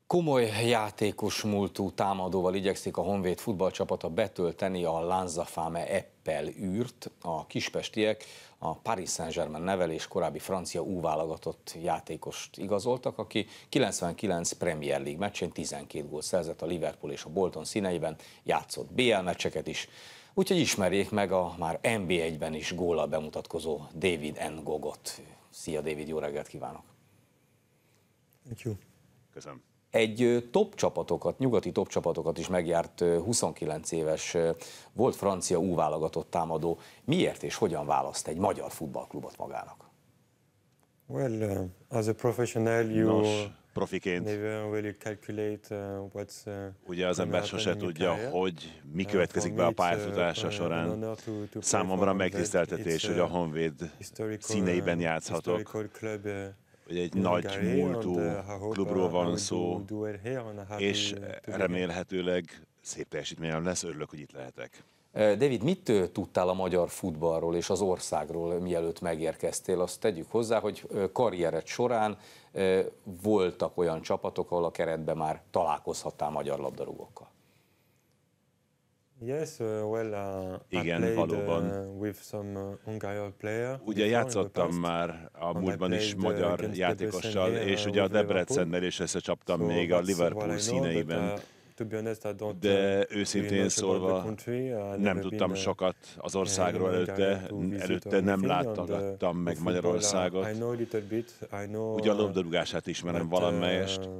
Komoly játékos múltú támadóval igyekszik a Honvéd futballcsapata betölteni a Lanzafame Eppel űrt. A kispestiek a Paris Saint-Germain nevelés korábbi francia U-válogatott játékost igazoltak, aki 99 Premier League meccsén 12 gólt szerzett a Liverpool és a Bolton színeiben, játszott BL meccseket is, úgyhogy ismerjék meg a már NB1-ben is góllal bemutatkozó David Ngogot. Szia David, jó reggelt kívánok! Thank you. Köszönöm. Egy top csapatokat, nyugati top csapatokat is megjárt 29 éves volt francia U-válogatott támadó. Miért és hogyan választ egy magyar futballklubot magának? Well, as a professional, you profiként never really calculate what's ugye az ember sose tudja, hogy mi következik be a pályafutása során. Számomra megtiszteltetés, hogy a Honvéd színeiben játszhatok. Hogy egy nagy múltú klubról van szó, és remélhetőleg szép teljesítményem lesz, örülök, hogy itt lehetek. David, mit tudtál a magyar futballról és az országról, mielőtt megérkeztél? Azt tegyük hozzá, hogy karriered során voltak olyan csapatok, ahol a keretben már találkozhattál magyar labdarúgókkal. Yes, well, igen, valóban. With some Hungarian player. Ugye játszottam már a múltban is magyar játékossal, és ugye a Debrecennel is összecsaptam még a Liverpool színeiben. De őszintén szólva nem tudtam sokat az országról előtte nem látogattam meg Magyarországot. Ugye a labdarúgását ismerem valamelyest.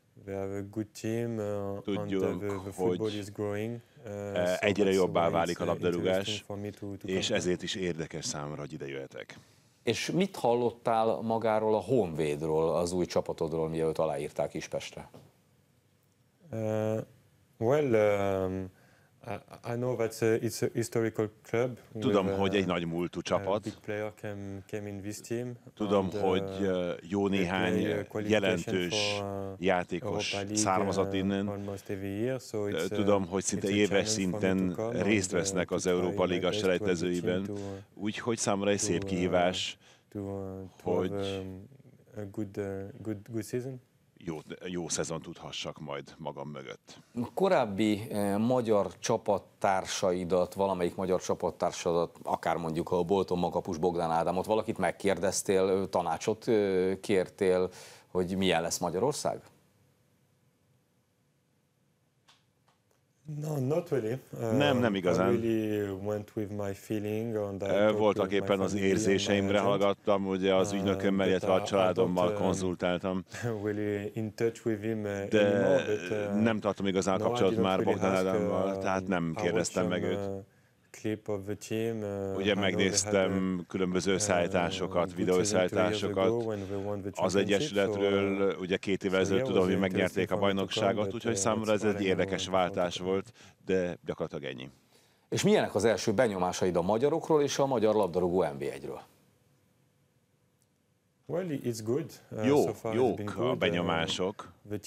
Tudjuk, hogy egyre jobbá válik a labdarúgás, és ezért is érdekes számomra, hogy ide jöhetek. És mit hallottál magáról a Honvédról, az új csapatodról, mielőtt aláírták Kispestre? I know that it's a historical club. Tudom, hogy egy nagy múltú csapat. Tudom, hogy jó néhány jelentős játékos származott innen. Tudom, hogy szinte éves szinten részt vesznek az Európa Liga selejtezőiben. Úgyhogy számomra egy szép kihívás, hogy jó szezon tudhassak majd magam mögött. A korábbi magyar csapattársaidat, valamelyik magyar csapattársadat, akár mondjuk a Bolton Makapus Bogdán Ádámot, valakit megkérdeztél, tanácsot kértél, hogy milyen lesz Magyarország? No, not really. Nem igazán. Voltak éppen az érzéseimre hallgattam, ugye az ügynökömmel, illetve a családommal konzultáltam. De nem tartom igazán kapcsolatot már Bogdán Ádámmal, tehát nem kérdeztem meg őt. Ugye megnéztem különböző szállításokat, videószállításokat az Egyesületről, ugye 2 évvel ezelőtt tudom, hogy megnyerték a bajnokságot, úgyhogy számomra ez egy érdekes váltás volt, de gyakorlatilag ennyi. És milyenek az első benyomásaid a magyarokról és a magyar labdarúgó NB1-ről? Well, it's good. Jók a benyomások.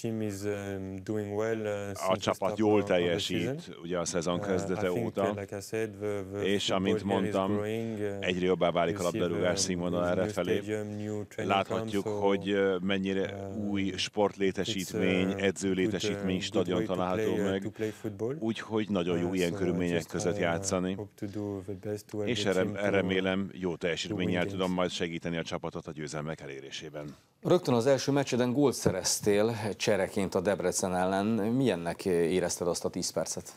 A csapat jól teljesít, ugye a szezon kezdete óta, és amint mondtam, egyre jobbá válik a labdarúgás színvonal errefelé. Láthatjuk, hogy mennyire új sportlétesítmény, edzőlétesítmény, stadion található meg, úgyhogy nagyon jó ilyen körülmények között játszani, és remélem jó teljesítménnyel tudom majd segíteni a csapatot a győzelmek elérésében. Rögtön az első meccseden gólt szereztél csereként a Debrecen ellen. Milyennek érezted azt a 10 percet?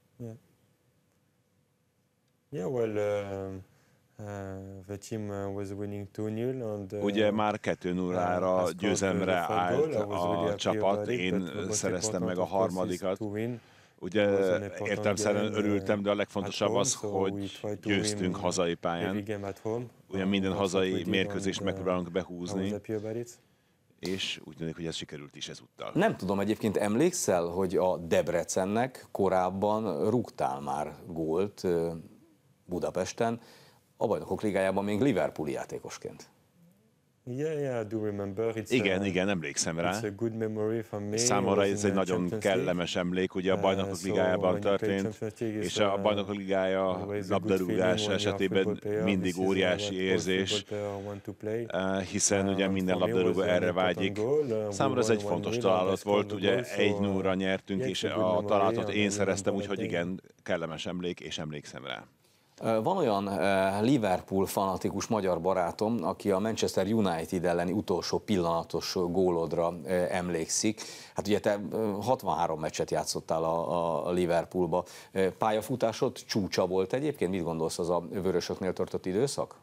The team was winning 2-0 ugye már 2-0-ra győzelemre állt a csapat, én szereztem meg a harmadikat. Ugye értelemszerűen örültem, de a legfontosabb az, hogy győztünk hazai pályán. Ugye minden hazai mérkőzést megpróbálunk behúzni, és úgy tűnik, hogy ez sikerült is ezúttal. Nem tudom, egyébként emlékszel, hogy a Debrecennek korábban rúgtál már gólt Budapesten, a Bajnokok Ligájában még Liverpooli játékosként? Igen, emlékszem rá. Számomra ez egy nagyon kellemes emlék, ugye a Bajnokok Ligájában történt, és a Bajnokok Ligája labdarúgás esetében mindig óriási érzés, hiszen ugye minden labdarúgó erre vágyik. Számomra ez egy fontos találat volt, ugye 1-0-ra nyertünk, és a találatot én szereztem, úgyhogy igen, kellemes emlék, és emlékszem rá. Van olyan Liverpool fanatikus magyar barátom, aki a Manchester United elleni utolsó pillanatos gólodra emlékszik. Hát ugye te 63 meccset játszottál a Liverpoolba. Pályafutásod csúcsa volt egyébként? Mit gondolsz az a vörösöknél töltött időszak?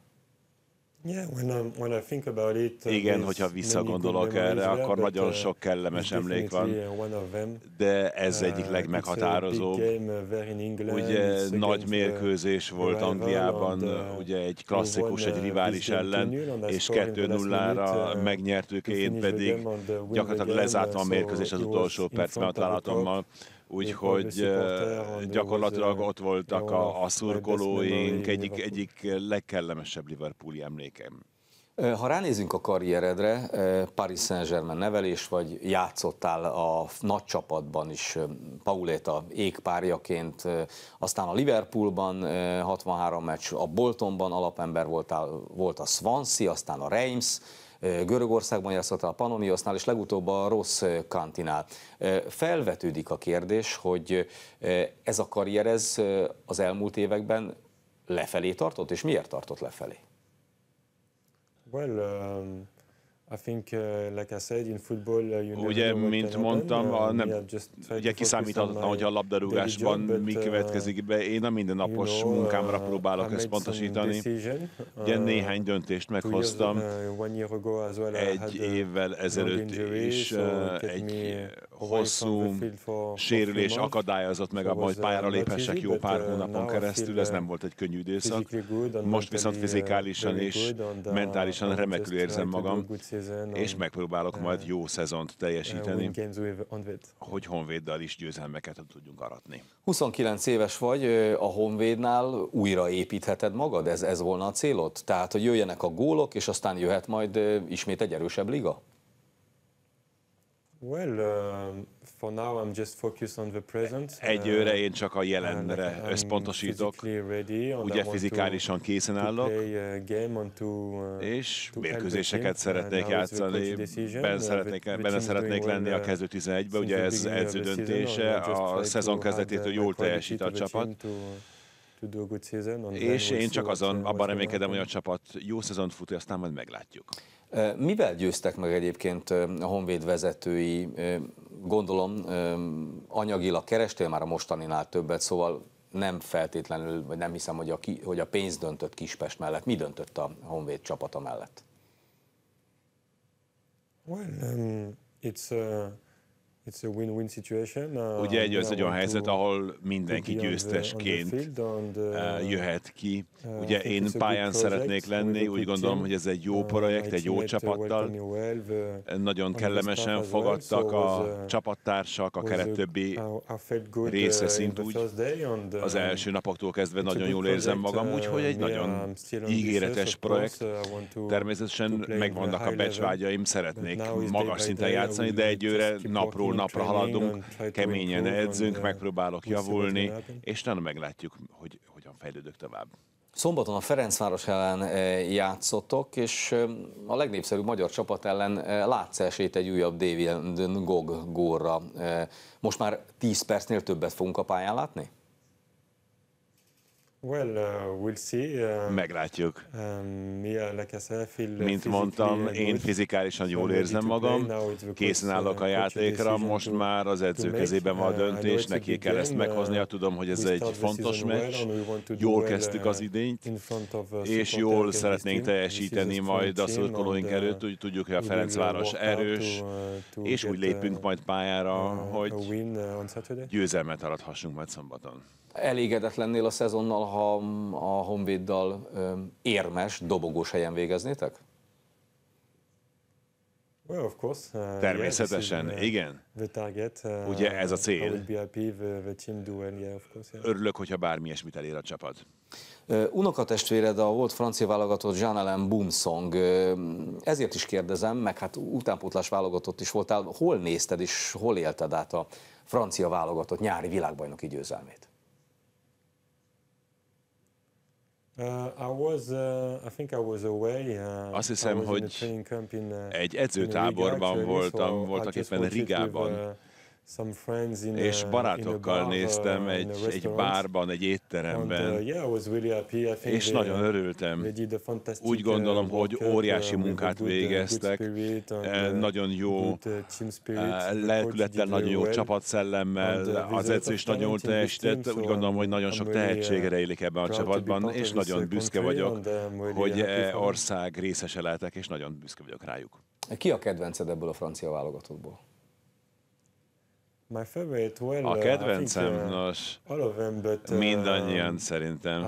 Igen, hogyha visszagondolok erre, akkor nagyon sok kellemes emlék van, de ez egyik legmeghatározóbb. Ugye nagy mérkőzés volt Angliában, ugye egy klasszikus, egy rivális ellen, és 2-0-ra megnyertük, én pedig gyakorlatilag lezártam a mérkőzést az utolsó percben a találatommal. Úgyhogy gyakorlatilag ott voltak a szurkolóink, egyik legkellemesebb liverpooli emlékem. Ha ránézünk a karrieredre, Paris Saint-Germain nevelés vagy, játszottál a nagy csapatban is, Pauleta égpárjaként, aztán a Liverpoolban 63 meccs, a Boltonban alapember volt a Swansea, aztán a Reims, Görögországban játszottál a Pannoniosnál, és legutóbb a Ross County-nál. Felvetődik a kérdés, hogy ez a karrier az elmúlt években lefelé tartott, és miért tartott lefelé? Ugye, mint mondtam, ugye kiszámíthatatlan, hogy a labdarúgásban mi következik be. Én a mindennapos munkámra próbálok összpontosítani. Ugye néhány döntést meghoztam. Egy évvel ezelőtt is egy hosszú sérülés akadályozott meg abban, hogy pályára léphessek jó pár hónapon keresztül. Ez nem volt egy könnyű időszak. Most viszont fizikálisan és mentálisan remekül érzem magam, és megpróbálok majd jó szezont teljesíteni, hogy Honvéddal is győzelmeket tudjunk aratni. 29 éves vagy, a Honvédnál újra építheted magad? Ez volna a célod? Tehát, hogy jöjjenek a gólok, és aztán jöhet majd ismét egy erősebb liga? Egyőre én csak a jelenre összpontosítok, ugye fizikálisan készen állok, és mérkőzéseket szeretnék játszani, benne szeretnék lenni a kezdő 11-be, ugye ez edző döntése, a szezon kezdetétől jól teljesít a csapat, és én csak abban reménykedem, hogy a csapat jó szezont fut, aztán majd meglátjuk. Mivel győztek meg egyébként a Honvéd vezetői? Gondolom, anyagilag kerestél már a mostaninál többet, szóval nem feltétlenül, vagy nem hiszem, hogy a pénz döntött Kispest mellett. Mi döntött a Honvéd csapata mellett? Ugye ez egy olyan helyzet, ahol mindenki győztesként jöhet ki. Ugye én pályán szeretnék lenni, úgy gondolom, hogy ez egy jó projekt, egy jó csapattal. Nagyon kellemesen fogadtak a csapattársak, a keret többi része szintúgy. Az első napoktól kezdve nagyon jól érzem magam, úgyhogy egy nagyon ígéretes projekt. Természetesen megvannak a becsvágyaim, szeretnék magas szinten játszani, de egyőre napról napra haladunk, keményen edzünk, megpróbálok javulni, és nem meglátjuk, hogy hogyan fejlődök tovább. Szombaton a Ferencváros ellen játszottok, és a legnépszerűbb magyar csapat ellen látsz esélyt egy újabb David Ngog gólra. Most már 10 percnél többet fogunk a pályán látni? We'll see. Meglátjuk. Mint mondtam, én fizikálisan jól érzem magam, készen állok a játékra, most már az edző kezében van a döntés, neki kell ezt meghoznia, tudom, hogy ez egy fontos meccs, jól kezdtük az idényt, és jól szeretnénk teljesíteni majd a szurkolóink előtt, úgy tudjuk, hogy a Ferencváros erős, és úgy lépünk majd pályára, hogy győzelmet arathassunk majd szombaton. Elégedett lennél a szezonnal, ha a Honvéddal érmes, dobogós helyen végeznétek? Természetesen, igen. Ugye ez a cél. Örülök, hogyha bármi ilyesmit elér a csapat. Unokatestvéred a volt francia válogatott Jean-Alain Boumsong. Ezért is kérdezem, meg hát utánpótlás válogatott is voltál. Hol nézted és hol élted át a francia válogatott nyári világbajnoki győzelmét? Azt hiszem, hogy egy edzőtáborban voltak éppen Rigában, és barátokkal néztem egy bárban, egy étteremben, és nagyon örültem. Úgy gondolom, hogy óriási munkát végeztek, nagyon jó lelkülettel, nagyon jó csapatszellemmel, az edző is nagyon jól teljesített, úgy gondolom, hogy nagyon sok tehetségre élik ebben a csapatban, és nagyon büszke vagyok, hogy ország részese lehetek, és nagyon büszke vagyok rájuk. Ki a kedvenced ebből a francia válogatottból? A kedvencem, nos, mindannyian szerintem,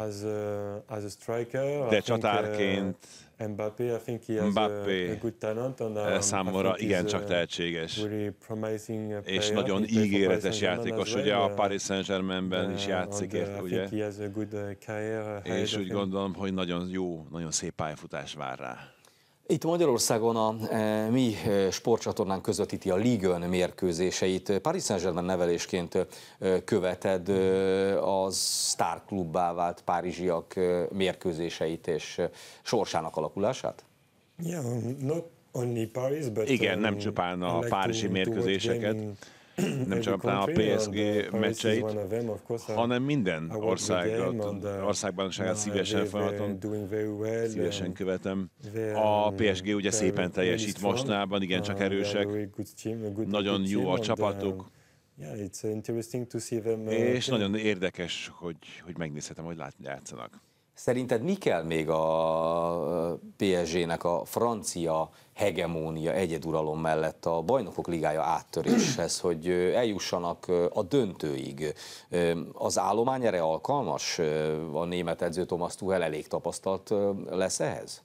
de csatárként Mbappé számomra igencsak tehetséges, és nagyon ígéretes játékos, ugye a Paris Saint-Germainben is játszik, ugye, és úgy gondolom, hogy nagyon jó, nagyon szép pályafutás vár rá. Itt Magyarországon a mi sportcsatornánk közvetíti a Ligue 1 mérkőzéseit. Paris Saint-Germain nevelésként követed az sztárklubbá vált párizsiak mérkőzéseit és sorsának alakulását? Igen, nem csupán a párizsi mérkőzéseket, nem csak a PSG meccseit, hanem minden országbajnokságát szívesen folyamaton, szívesen követem. A PSG ugye szépen teljesít mostanában, igencsak erősek, nagyon jó a csapatuk, és nagyon érdekes, hogy megnézhetem, hogy játszanak. Szerinted mi kell még a PSG-nek a francia hegemónia, egyeduralom mellett a Bajnokok Ligája áttöréshez, hogy eljussanak a döntőig? Az állomány erre alkalmas? A német edző Thomas Tuchel elég tapasztalt lesz ehhez?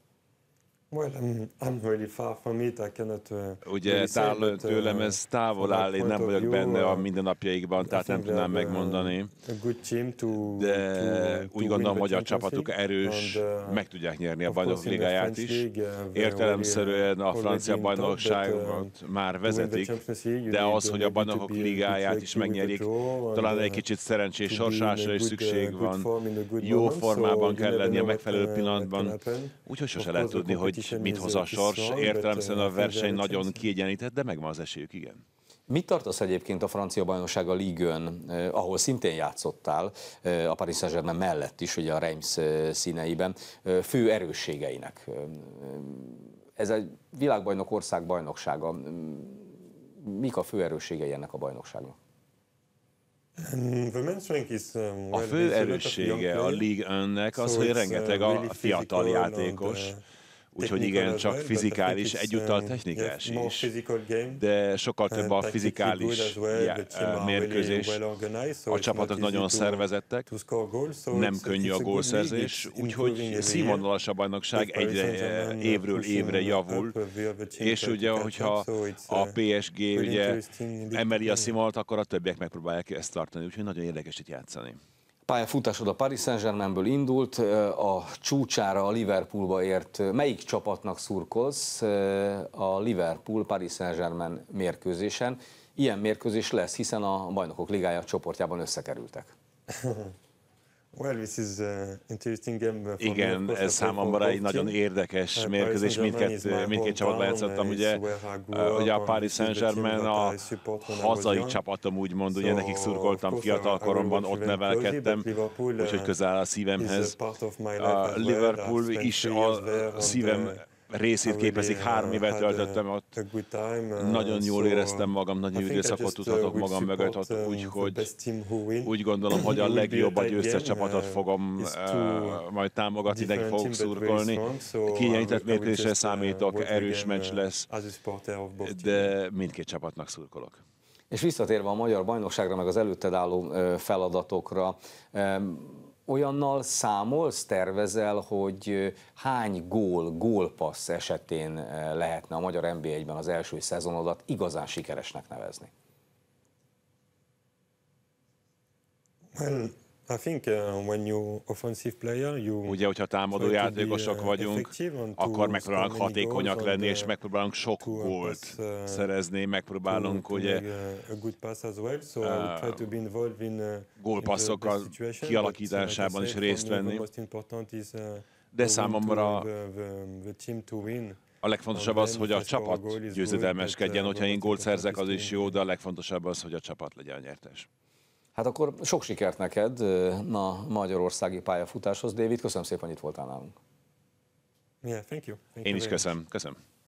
Ugye tőlem ez távol áll, én nem vagyok benne a mindennapjaikban, tehát nem tudnám megmondani, de úgy gondolom, hogy a csapatuk erős, meg tudják nyerni a Bajnokok Ligáját is. Értelemszerűen a francia bajnokságot már vezetik, de az, hogy a Bajnokok Ligáját is megnyerjék, talán egy kicsit szerencsés sorsásra is szükség van, jó formában kell lenni a megfelelő pillanatban, úgyhogy sose lehet tudni, hogy mit hoz a sors. Értelemszerűen a verseny nagyon kiegyenlített, de megvan az esélyük, igen. Mit tartasz egyébként a francia bajnokság, a Ligue 1, ahol szintén játszottál, a Paris Saint-Germain mellett is, ugye a Reims színeiben, fő erősségeinek? Ez egy világbajnok ország bajnoksága. Mik a fő erősségei ennek a bajnokságnak? A fő erőssége a Ligue 1-nek az, hogy rengeteg a fiatal játékos, úgyhogy igen, csak fizikális, egyúttal technikás is, de sokkal több a fizikális mérkőzés. A csapatok nagyon szervezettek, nem könnyű a gólszerzés, úgyhogy színvonalas a bajnokság, egyre évről évre javul, és ugye, hogyha a PSG ugye emeli a színvonalat, akkor a többiek megpróbálják ezt tartani, úgyhogy nagyon érdekes itt játszani. Pályafutásod a Paris Saint-Germainből indult, a csúcsára, a Liverpoolba ért. Melyik csapatnak szurkolsz a Liverpool-Paris Saint-Germain mérkőzésen? Ilyen mérkőzés lesz, hiszen a Bajnokok Ligája csoportjában összekerültek. Igen, ez számomra egy nagyon érdekes mérkőzés, mindkét csapatban játszottam, ugye a Paris Saint-Germain a hazai csapatom, úgymond, ugye nekik szurkoltam fiatal koromban, ott nevelkedtem, úgyhogy közel áll a szívemhez. A Liverpool is a szívem részét képezik, 3 évet töltöttem ott. Nagyon jól éreztem magam, nagyon jó időszakot tudhatok magam mögött ott, úgyhogy úgy gondolom, hogy a legjobb a győztes csapatot fogom majd támogatni, neki fogok szurkolni. Kiegyenlített mérkőzésre számítok, erős meccs lesz, de mindkét csapatnak szurkolok. És visszatérve a magyar bajnokságra, meg az előtted álló feladatokra, olyannal számolsz, tervezel, hogy hány gólpassz esetén lehetne a magyar NB1-ben az első szezonodat igazán sikeresnek nevezni? Well, I think when you offensive player, ugye, hogyha támadó játékosok vagyunk, akkor megpróbálunk hatékonyak lenni, és megpróbálunk sok gólt szerezni, megpróbálunk ugye gólpasszok kialakításában is részt venni. De számomra a legfontosabb az, hogy a csapat győzedelmeskedjen, hogyha én gólt szerzek, az is jó, de a legfontosabb az, hogy a csapat legyen a nyertes. Hát akkor sok sikert neked a magyarországi pályafutáshoz, David. Köszönöm szépen, hogy itt voltál nálunk. Yeah, thank you. Én is köszönöm.